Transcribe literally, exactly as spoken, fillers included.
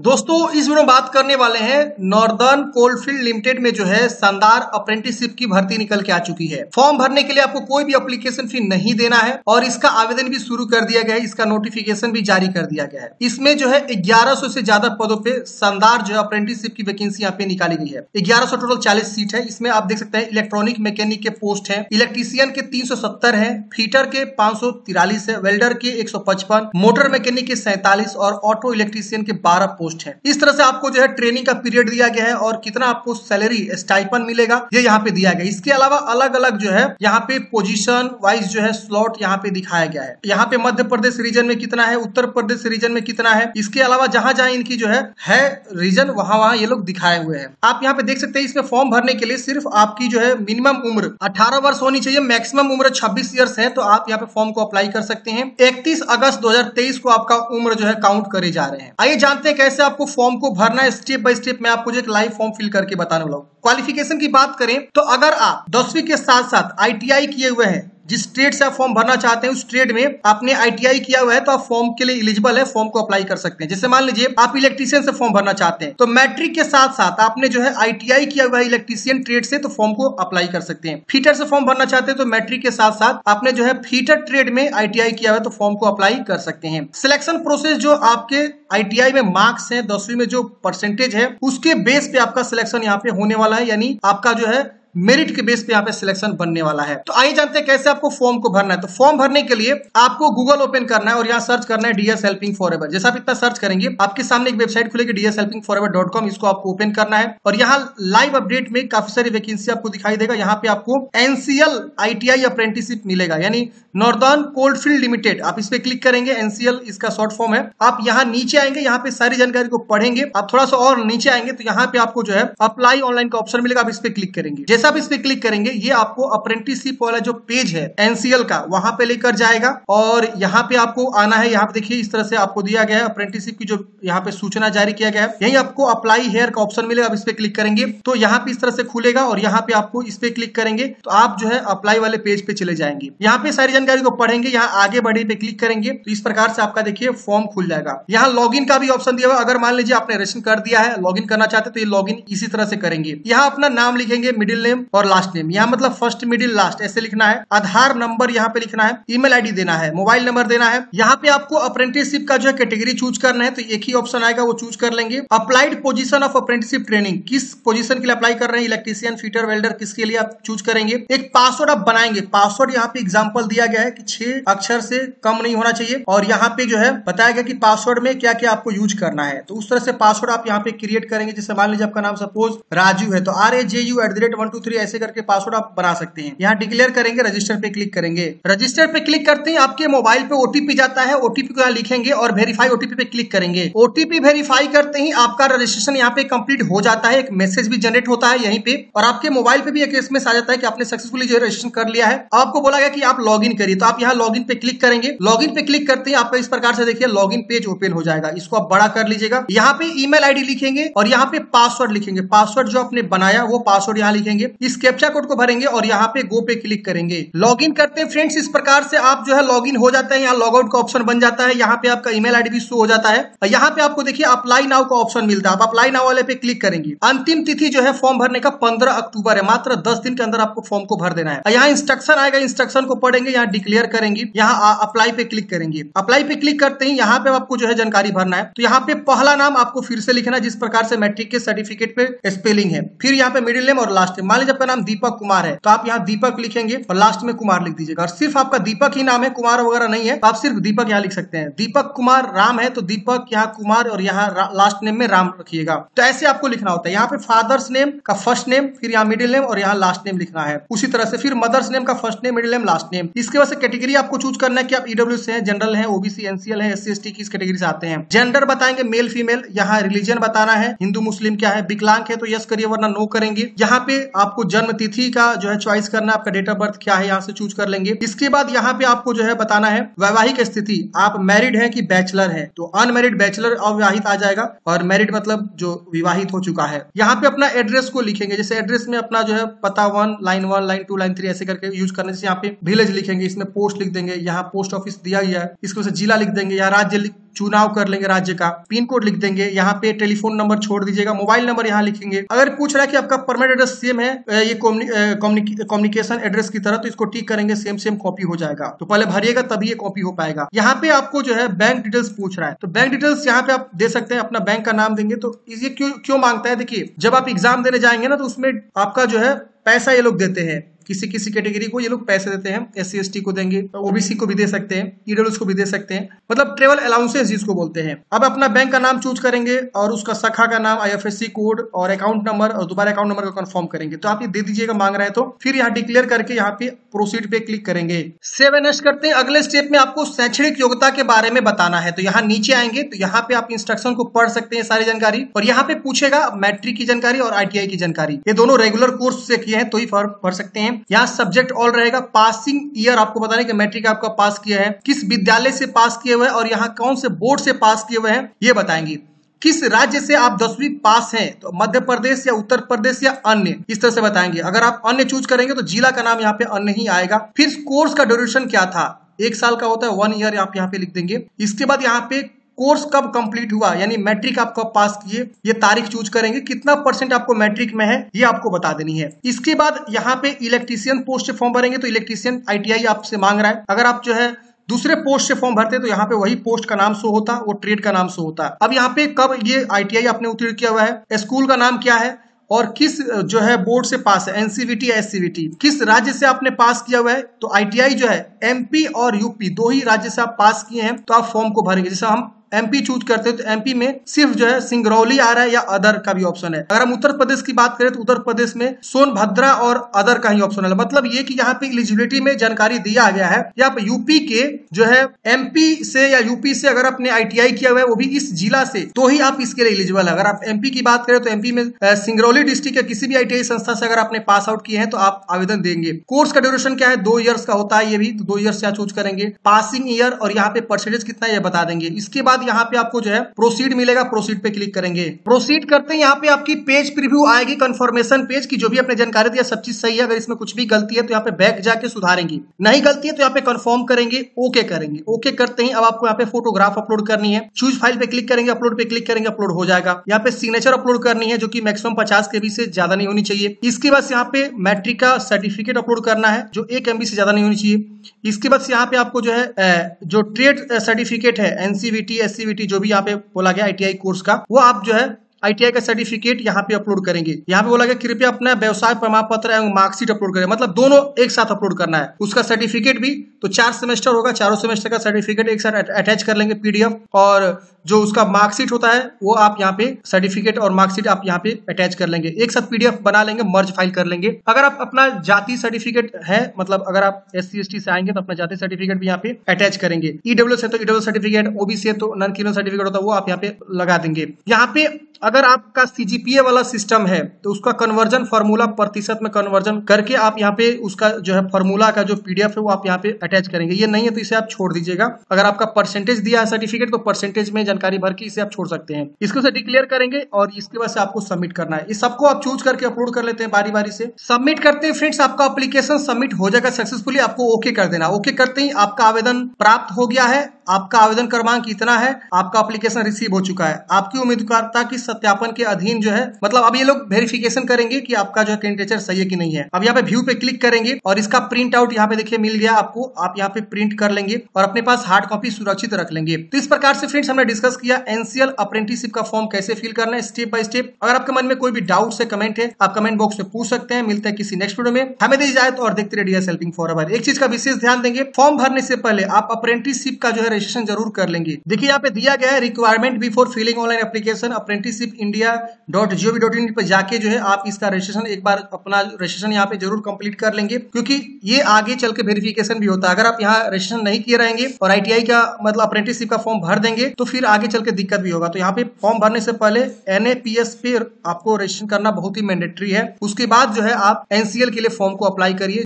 दोस्तों इस वीडियो में बात करने वाले हैं नॉर्दर्न कोलफील्ड लिमिटेड में जो है शानदार अप्रेंटिसशिप की भर्ती निकल के आ चुकी है। फॉर्म भरने के लिए आपको कोई भी एप्लीकेशन फी नहीं देना है और इसका आवेदन भी शुरू कर दिया गया है, इसका नोटिफिकेशन भी जारी कर दिया गया है। इसमें जो है ग्यारह सौ से ज्यादा पदों पे शानदार जो है अप्रेंटिसशिप की वैकेंसी यहाँ पे निकाली गई है। ग्यारह सौ टोटल चालीस सीट है। इसमें आप देख सकते हैं इलेक्ट्रॉनिक मैकेनिक के पोस्ट है, इलेक्ट्रीशियन के तीन सौ सत्तर है, फीटर के पांच सौ तिरालीस है, वेल्डर के एक सौ पचपन, मोटर मैकेनिक के सैंतालीस और ऑटो इलेक्ट्रीशियन के बारह पोस्ट है। इस तरह से आपको जो है ट्रेनिंग का पीरियड दिया गया है और कितना आपको सैलरी स्टाइपन मिलेगा ये यहाँ पे दिया गया है। इसके अलावा अलग अलग जो है यहाँ पे पोजीशन वाइज जो है स्लॉट यहाँ पे दिखाया गया है। यहाँ पे मध्य प्रदेश रीजन में कितना है, उत्तर प्रदेश रीजन में कितना है, इसके अलावा जहां जहां इनकी जो है है रीजन वहां वहां ये लोग दिखाए हुए हैं। आप यहाँ पे देख सकते हैं इसमें फॉर्म भरने के लिए सिर्फ आपकी जो है मिनिमम उम्र अठारह वर्ष होनी चाहिए, मैक्सिमम उम्र छब्बीस ईयर्स है, तो आप यहाँ पे फॉर्म को अप्लाई कर सकते हैं। इकतीस अगस्त दो हजार तेईस को आपका उम्र जो है काउंट करे जा रहे हैं। आइए जानते हैं कैसे आपको फॉर्म को भरना है स्टेप बाय स्टेप। मैं आपको जो एक लाइव फॉर्म फिल करके बताने वाला हूँ। क्वालिफिकेशन की बात करें तो अगर आप दसवीं के साथ साथ आईटीआई किए हुए हैं, जिस ट्रेड से आप फॉर्म भरना चाहते हैं उस ट्रेड में आपने आईटीआई किया हुआ है तो आप फॉर्म के लिए एलिजिबल है, फॉर्म को अप्लाई कर सकते हैं। जैसे मान लीजिए आप इलेक्ट्रीशियन से फॉर्म भरना चाहते हैं तो मैट्रिक के साथ साथ आपने जो है आईटीआई किया हुआ है इलेक्ट्रीशियन ट्रेड से तो फॉर्म को अप्लाई कर सकते हैं। फीटर से फॉर्म भरना चाहते हैं तो मैट्रिक के साथ साथ आपने जो है फीटर ट्रेड में आईटीआई किया हुआ है तो फॉर्म को अप्लाई कर सकते हैं। सिलेक्शन प्रोसेस जो आपके आईटीआई में मार्क्स है, दसवीं में जो परसेंटेज है उसके बेस पे आपका सिलेक्शन यहाँ पे होने वाला है, यानी आपका जो है मेरिट के बेस पे यहाँ पे सिलेक्शन बनने वाला है। तो आइए जानते हैं कैसे आपको फॉर्म को भरना है। तो फॉर्म भरने के लिए आपको गूगल ओपन करना है और यहाँ सर्च करना है डीएस हेल्पिंग फॉरएवर। जैसा आप इतना सर्च करेंगे आपके सामने एक वेबसाइट खुलेगी DS helping forever dot com, इसको आपको ओपन करना है और यहाँ लाइव अपडेट में काफी सारी वैकेंसी आपको दिखाई देगा। यहाँ पे आपको एनसीएल आईटीआई अप्रेंटिसशिप मिलेगा, यानी नॉर्दर्न कोलफील्ड लिमिटेड। आप इस पे क्लिक करेंगे, एनसीएल इसका शॉर्ट फॉर्म है। आप यहाँ नीचे आएंगे, यहाँ पे सारी जानकारी को पढ़ेंगे। आप थोड़ा सा और नीचे आएंगे तो यहाँ पे आपको जो है अप्लाई ऑनलाइन का ऑप्शन मिलेगा, आप इस पे क्लिक करेंगे। जैसा आप इस पे क्लिक करेंगे ये आपको अप्रेंटिसशिप वाला जो पेज है एनसीएल का वहां पे लेकर जाएगा और यहाँ पे आपको आना है। यहाँ पे देखिए इस तरह से आपको दिया गया है अप्रेंटिसशिप की जो यहाँ पे सूचना जारी किया गया है। यही आपको अप्लाई हेयर का ऑप्शन मिलेगा, आप इस पे क्लिक करेंगे तो यहाँ पे इस तरह से खुलेगा और यहाँ पे आपको इस पे क्लिक करेंगे तो आप जो है अप्लाई वाले पेज पे चले जाएंगे। यहाँ पे सारी जानकारी को पढ़ेंगे, यहाँ आगे बढ़े पे क्लिक करेंगे तो इस प्रकार से आपका देखिए फॉर्म खुल जाएगा। यहाँ लॉग इन का भी ऑप्शन दिया हुआ, अगर मान लीजिए आपने रजिस्ट्रेशन कर दिया है, लॉग इन करना चाहते तो ये लॉग इन इसी तरह से करेंगे। यहाँ अपना नाम लिखेंगे, मिडिल नेम और लास्ट नेम, यहाँ मतलब फर्स्ट मिडिल लास्ट ऐसे लिखना है। आधार नंबर यहाँ पे लिखना है, ईमेल आईडी देना है, मोबाइल नंबर देना है। यहाँ पे आपको अप्रेंटिसशिप का जो है कैटेगरी चूज करना है तो एक ही ऑप्शन आएगा, वो चूज कर लेंगे। Applied position of apprenticeship training, किस पोजीशन के लिए अप्लाई कर रहे हैं, इलेक्ट्रीशियन, फीटर, वेल्डर, किसके लिए आप चूज करेंगे। एक पासवर्ड आप बनाएंगे, पासवर्ड यहाँ पे एग्जाम्पल दिया गया है कि छह अक्षर से कम नहीं होना चाहिए और यहाँ पे जो है बताया गया कि पासवर्ड में क्या क्या आपको यूज करना है। तो उस तरह से पासवर्ड आप यहाँ पे क्रिएट करेंगे। जैसे मान लीजिए आपका नाम सपोज राजू है तो R A J U at the rate one two three ऐसे करके पासवर्ड आप बना सकते हैं। यहाँ डिक्लेयर करेंगे, रजिस्टर पे क्लिक करेंगे। रजिस्टर पे क्लिक करते ही आपके मोबाइल पे ओटीपी जाता है, ओटीपी को यहाँ लिखेंगे और वेरीफाई ओटीपी पे क्लिक करेंगे। ओटीपी वेरीफाई करते ही आपका रजिस्ट्रेशन यहाँ पे कंप्लीट हो जाता है। एक मैसेज भी जनरेट होता है यहीं पे और आपके मोबाइल पे भी एक एसएमएस आ जाता है कि आपने सक्सेसफुली जो रजिस्ट्रेशन कर लिया है। आपको बोला गया कि आप लॉग इन करिए तो आप यहाँ लॉग इन पे क्लिक करेंगे। लॉग इन पे क्लिक करते ही आपका इस प्रकार से देखिए लॉग इन पेज ओपन हो जाएगा। इसको आप बड़ा कर लीजिएगा। यहाँ पे ईमेल आईडी लिखेंगे और यहाँ पे पासवर्ड लिखेंगे। पासवर्ड जो आपने बनाया वो पासवर्ड यहाँ लिखेंगे। इस कैप्चा कोड को भरेंगे और यहाँ पे गो पे क्लिक करेंगे। लॉगिन करते हैं फ्रेंड्स, इस प्रकार से आप जो है लॉगिन हो जाते हैं। यहाँ लॉग आउट का ऑप्शन बन जाता है, यहाँ पे आपका ईमेल आईडी भी शो हो जाता है। यहाँ पे आपको देखिए अप्लाई नाउ का ऑप्शन मिलता है, आप अप्लाई नाउ वाले पे क्लिक करेंगे। अंतिम तिथि जो है फॉर्म भरने का पंद्रह अक्टूबर है, मात्र दस दिन के अंदर आपको फॉर्म को भर देना है। यहाँ इंस्ट्रक्शन आएगा, इंस्ट्रक्शन को पढ़ेंगे, यहाँ डिक्लेयर करेंगे, यहाँ अप्लाई पे क्लिक करेंगे। अप्लाई पे क्लिक करते ही यहाँ पे आपको जो है जानकारी भरना है। तो यहाँ पे पहला नाम आपको फिर से लिखना है जिस प्रकार से मैट्रिक के सर्टिफिकेट पे स्पेलिंग है। फिर यहाँ पे मिडिल नेम और लास्ट नेम, मान लीजिए आपका नाम दीपक कुमार है तो आप यहाँ दीपक लिखेंगे और लास्ट में कुमार लिख दीजिएगा। और सिर्फ आपका दीपक ही नाम है, कुमार वगैरह नहीं है, आप सिर्फ दीपक यहाँ लिख सकते हैं। दीपक कुमार राम है तो दीपक यहाँ कुमार और यहाँ लास्ट नेम में राम रखिएगा। तो ऐसे आपको लिखना होता है। यहाँ पे फादर्स नेम का फर्स्ट नेम, फिर यहाँ मिडिल नेम और यहाँ लास्ट नेम लिखना है। उसी तरह से फिर मदर्स नेम का first name, middle name, last name. इसके बाद से कैटेगरी आपको चूज करना है कि आप ईडब्ल्यू से हैं, जनरल है, ओबीसी, एनसीएल है, एससी एसटी किस कैटेगरी से आते हैं। जेंडर बताएंगे मेल फीमेल, यहाँ रिलीजन बताना है, हिंदू मुस्लिम क्या है, विकलांग है तो यस करिए वरना नो करेंगे। यहाँ पे आपको जन्म तिथि का जो है चॉइस करना है, आपका डेट ऑफ बर्थ क्या है यहाँ से चूज कर लेंगे। इसके बाद यहाँ पे आपको जो है बताना है वैवाहिक स्थिति, आप मैरिड है कि बैचलर है, तो अनमैरिड बैचलर अविवाहित आ जाएगा, और मैरिड मतलब जो विवाहित हो चुका है। यहाँ पे अपना एड्रेस को लिखेंगे, जैसे एड्रेस में अपना जो है पता one line one line two line three ऐसे करके यूज करने से यहाँ पे विलेज लिखेंगे, इसमें पोस्ट लिख देंगे, यहाँ पोस्ट ऑफिस दिया गया है, इसको से जिला लिख देंगे, यहाँ राज्य चुनाव कर लेंगे राज्य का, पिन कोड लिख देंगे, यहाँ पे टेलीफोन नंबर छोड़ दीजिएगा, मोबाइल नंबर यहाँ लिखेंगे। अगर पूछ रहा है कि आपका परमानेंट एड्रेस सेम है ये कम्युनिकेशन एड्रेस की तरह, तो इसको टिक करेंगे, सेम सेम कॉपी हो जाएगा, तो पहले भरिएगा तभी ये कॉपी हो पाएगा। यहाँ पे आपको जो है बैंक डिटेल्स पूछ रहा है, तो बैंक डिटेल्स यहाँ पे आप दे सकते हैं, अपना बैंक का नाम देंगे। तो ये क्यों क्यों मांगता है, देखिए जब आप एग्जाम देने जाएंगे ना, तो उसमें आपका जो है पैसा ये लोग देते हैं, किसी किसी कैटेगरी को ये लोग पैसे देते हैं, एस सी एस टी को देंगे, ओबीसी को भी दे सकते हैं, ईडब्ल्यूएस को भी दे सकते हैं, मतलब ट्रेवल अलाउंसेस जिसको बोलते हैं। अब अपना बैंक का नाम चूज करेंगे और उसका शाखा का नाम, आईएफएससी कोड और अकाउंट नंबर, और दोबारा अकाउंट नंबर को कंफर्म करेंगे। तो आप ये दे दीजिएगा, मांग रहा है तो फिर यहाँ डिक्लेयर करके यहाँ पे प्रोसीड पे क्लिक करेंगे। सेव एंड नेक्स्ट करते हैं। अगले स्टेप में आपको शैक्षणिक योग्यता के बारे में बताना है, तो यहाँ नीचे आएंगे तो यहाँ पे आप इंस्ट्रक्शन को पढ़ सकते हैं सारी जानकारी, और यहाँ पे पूछेगा मैट्रिक की जानकारी और आईटीआई की जानकारी, ये दोनों रेगुलर कोर्स से किए हैं तो ही फॉर्म भर सकते हैं। यहाँ सब्जेक्ट ऑल रहेगा, पासिंग ईयर आपको बताना है कि मैट्रिक आपका पास किया है, किस विद्यालय से पास किए हुए हैं और यहाँ कौन से बोर्ड से पास किए हुए हैं ये बताएंगे। किस राज्य से आप दसवीं पास हैं, तो मध्य प्रदेश या उत्तर प्रदेश या अन्य, इस तरह से बताएंगे। अगर आप अन्य चूज करेंगे तो जिला का नाम यहाँ पे अन्य ही आएगा। फिर कोर्स का ड्यूरेशन क्या था, एक साल का होता है, वन ईयर आप यहाँ पे लिख देंगे। इसके बाद यहाँ पे कोर्स कब कंप्लीट हुआ, यानी मैट्रिक आप कब पास किए, ये तारीख चूज करेंगे, कितना परसेंट आपको मैट्रिक में है ये आपको बता देनी है। इसके बाद यहाँ पे इलेक्ट्रीशियन पोस्ट से फॉर्म भरेंगे, तो इलेक्ट्रीशियन आईटीआई आपसे मांग रहा है। अगर आप जो है दूसरे पोस्ट से फॉर्म भरते तो यहाँ पे वही पोस्ट का नाम शो होता, वो ट्रेड का नाम शो होता। अब यहाँ पे कब ये आईटीआई आपने उत्तीर्ण किया हुआ है, स्कूल का नाम क्या है, और किस जो है बोर्ड से पास है, एनसीवीटी या एससीवीटी, किस राज्य से आपने पास किया हुआ है। तो आईटीआई जो है एमपी और यूपी दो ही राज्य से आप पास किए हैं, तो आप फॉर्म को भरेंगे। जैसे हम एमपी चूज करते हैं तो एमपी में सिर्फ जो है सिंगरौली आ रहा है या अदर का भी ऑप्शन है। अगर हम उत्तर प्रदेश की बात करें तो उत्तर प्रदेश में सोनभद्रा और अदर का ही ऑप्शन है। मतलब ये कि यहाँ पे एलिजिबिलिटी में जानकारी दिया गया है, यहाँ पे यूपी के जो है एमपी से या यूपी से अगर आपने आईटीआई किया हुआ है वो भी इस जिला से, तो ही आप इसके लिए एलिजिबल है। अगर आप एमपी की बात करें तो एमपी में सिंगरौली डिस्ट्रिक्ट या किसी भी आईटीआई संस्था से अगर आपने पास आउट किए हैं तो आप आवेदन देंगे। कोर्स का ड्यूरेशन क्या है, दो ईयर्स का होता है ये भी, तो दो ईयर्स से चूज करेंगे। पासिंग ईयर और यहाँ पे परसेंटेज कितना ये बता देंगे। इसके बाद यहाँ पे आपको जो है प्रोसीड मिलेगा, प्रोसीड पे क्लिक करेंगे। प्रोसीड करते हैं, यहाँ पे आपकी पेज प्रीव्यू आएगी, कंफर्मेशन पेज की, जो भी आपने जानकारी दिया सब चीज सही है। अगर इसमें कुछ भी गलती है तो यहाँ पे बैक जाके सुधारेंगे, नहीं गलती है तो यहाँ पे कंफर्म करेंगे, ओके करेंगे। ओके करते ही अब आपको यहाँ पे फोटोग्राफ अपलोड करनी है, चूज फाइल पे क्लिक करेंगे, अपलोड पे क्लिक करेंगे, अपलोड हो जाएगा। यहाँ पे सिग्नेचर अपलोड करनी है जो कि मैक्सिमम पचास केबी से ज्यादा नहीं होनी चाहिए। इसके बाद यहाँ पे मैट्रिक का सर्टिफिकेट अपलोड करना है जो एक एमबी से ज्यादा नहीं होनी चाहिए। इसके बाद यहाँ पे आपको जो है जो ट्रेड सर्टिफिकेट है एनसीवीटी एससीवीटी जो भी यहाँ पे बोला गया आईटीआई कोर्स का, वो आप जो है आईटीआई का सर्टिफिकेट यहाँ पे अपलोड करेंगे। यहाँ पे बोला गया कृपया अपना व्यवसाय प्रमाण पत्र एवं मार्कशीट अपलोड करें, मतलब दोनों एक साथ अपलोड करना है। उसका सर्टिफिकेट भी, तो चार सेमेस्टर होगा, चारों सेमेस्टर का सर्टिफिकेट एक साथ अटैच कर लेंगे पीडीएफ, और जो उसका मार्कशीट होता है वो आप यहाँ पे सर्टिफिकेट और मार्कशीट आप यहाँ पे अटैच कर लेंगे, एक साथ पीडीएफ बना लेंगे, मर्ज फाइल कर लेंगे। अगर आप अपना जाति सर्टिफिकेट है, मतलब अगर आप एस सी एस टी से आएंगे तो अपना जाति सर्टिफिकेट भी यहाँ पे अटैच करेंगे। ईडब्ल्यूएस है तो ईडब्ल्यूएस सर्टिफिकेट, ओबीसी है तो नॉन क्रिमिनल सर्टिफिकेट होता है वो आप यहाँ पे लगा देंगे। यहाँ पे अगर आपका सीजीपीए वाला सिस्टम है तो उसका कन्वर्जन फार्मूला प्रतिशत में कन्वर्जन करके आप यहाँ पे उसका जो है फार्मूला का जो पीडीएफ है वो आप यहाँ पे अटैच करेंगे। ये नहीं है तो इसे आप छोड़ दीजिएगा। अगर आपका परसेंटेज दिया है सर्टिफिकेट तो परसेंटेज में जानकारी भर के इसे आप छोड़ सकते हैं। इसको से डिक्लेयर करेंगे और इसके बाद से आपको सबमिट करना है। इस सबको आप चूज करके अपलोड कर लेते हैं बारी बारी से। सबमिट करते हैं फ्रेंड्स, आपका एप्लीकेशन सबमिट हो जाएगा सक्सेसफुली। आपको ओके कर देना। ओके करते ही आपका आवेदन प्राप्त हो गया है। आपका आवेदन क्रमांक इतना है, आपका एप्लीकेशन रिसीव हो चुका है। आपकी उम्मीदवारता की सत्यापन के अधीन जो है, मतलब अब ये लोग वेरिफिकेशन करेंगे कि आपका जो है कैंडिडेचर सही है कि नहीं है। अब यहाँ पे व्यू पे क्लिक करेंगे और इसका प्रिंट आउट यहाँ पे देखिए मिल गया आपको। आप यहाँ पे प्रिंट कर लेंगे और अपने पास हार्ड कॉपी सुरक्षित रख लेंगे। तो इस प्रकार से फ्रेंड्स हमने डिस्कस किया एनसीएल अप्रेंटिसशिप का फॉर्म कैसे फिल करना है स्टेप बाय स्टेप। अगर आपके मन में कोई भी डाउट है, कमेंट है, आप कमेंट बॉक्स में पूछ सकते हैं। मिलते हैं किसी नेक्स्ट वीडियो में। हमें दी जाए तो और देखते रहिए डीएस हेल्पिंग फॉरएवर। एक चीज का विशेष ध्यान देंगे, फॉर्म भरने से पहले आप अप्रेंटिसशिप का जो है रजिस्ट्रेशन जरूर कर लेंगे। देखिए यहाँ पे दिया गया है requirement before filling online application apprenticeship India dot G O V dot in पर जाके जो है आप इसका रजिस्ट्रेशन एक बार अपना रजिस्ट्रेशन यहाँ पे जरूर कंप्लीट कर लेंगे, क्योंकि ये आगे चल के वेरिफिकेशन भी होता है। अगर आप यहाँ रजिस्ट्रेशन नहीं किए रहेंगे और आई टी आई का मतलब अप्रेंटिसशिप का फॉर्म भर देंगे तो फिर आगे चल के दिक्कत भी होगा। तो यहाँ पे फॉर्म भरने से पहले एन ए पी एस पे आपको रजिस्ट्रेशन करना बहुत ही मैंडेटरी है। उसके बाद जो है आप एन सी एल के लिए फॉर्म को अप्लाई करिए।